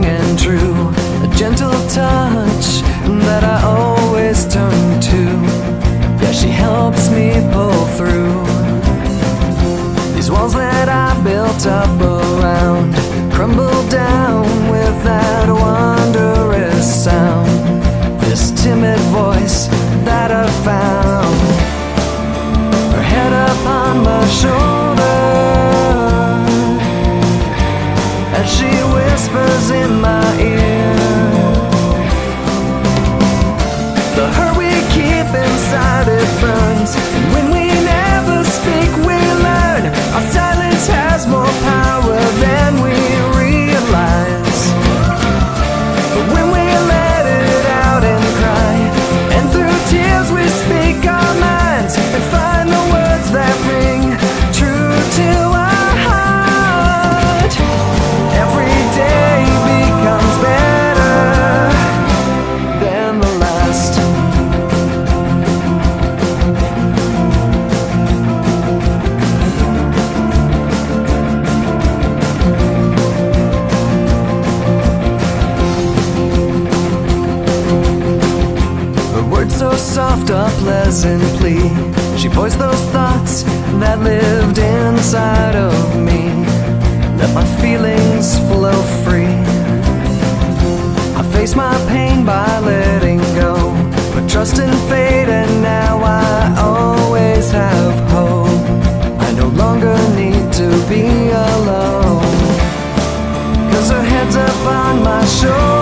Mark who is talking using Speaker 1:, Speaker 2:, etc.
Speaker 1: and true, a gentle touch that I always turn to. Yeah, she helps me pull through these walls that I built up around, crumble down with that wondrous sound. This timid voice that I found, her head upon my shoulder, as she whispers in my ear. The hurt we keep inside, it burns, and when we never speak, we learn our silence has more power than we realize. But when we let it out and cry, and through tears we speak our minds, and find the words that ring true to our heart, every day becomes better than the last. So soft, a pleasant plea. She voiced those thoughts that lived inside of me. Let my feelings flow free. I face my pain by letting go, but trust in fate, and now I always have hope. I no longer need to be alone, 'cause her head's up on my shoulder,